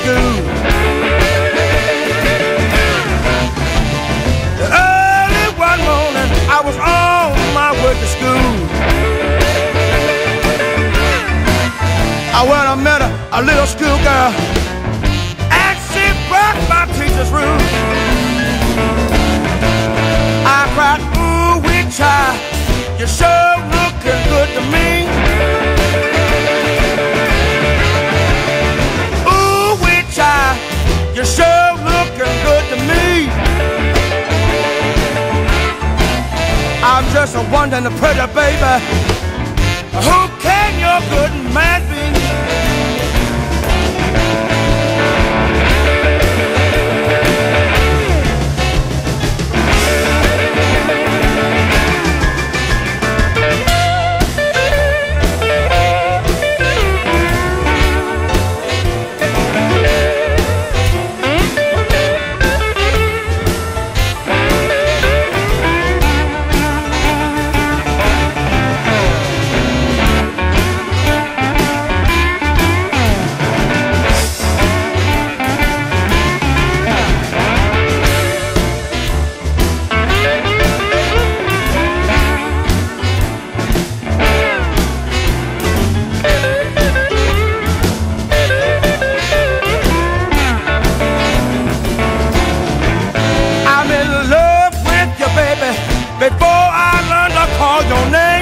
school. Early one morning, I was on my way to school. When I met a little schoolgirl, and she broke my teacher's rule. I cried, ooh, wee child, you're sure looking good to me. Ooh, wee child, you're sure looking good to me. I'm just a wondering, a pretty baby, who can your good man be? Before I learned to call your name,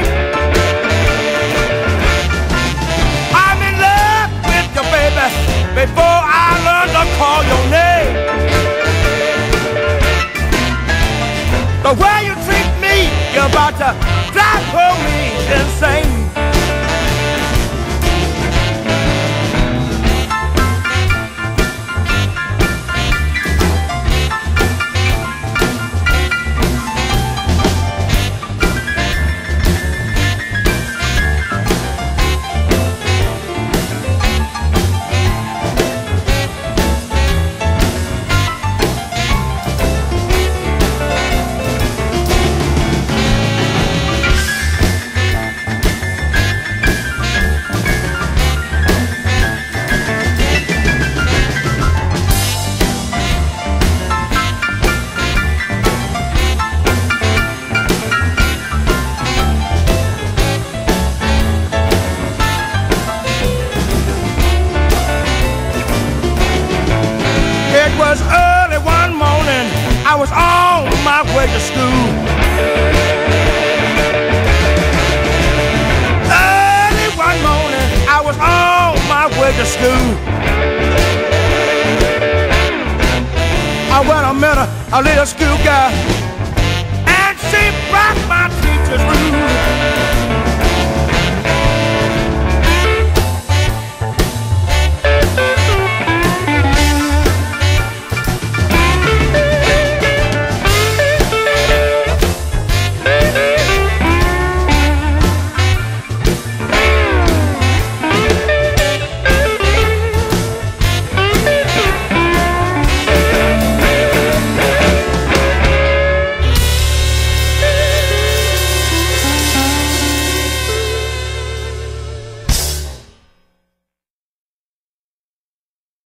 I'm in love with you, baby. Before I learned to call your name, the way you treat me, you're about to drive me insane. It was early one morning, I was on my way to school. Early one morning, I was on my way to school. When I met a little schoolgirl, and she broke my teacher's rule.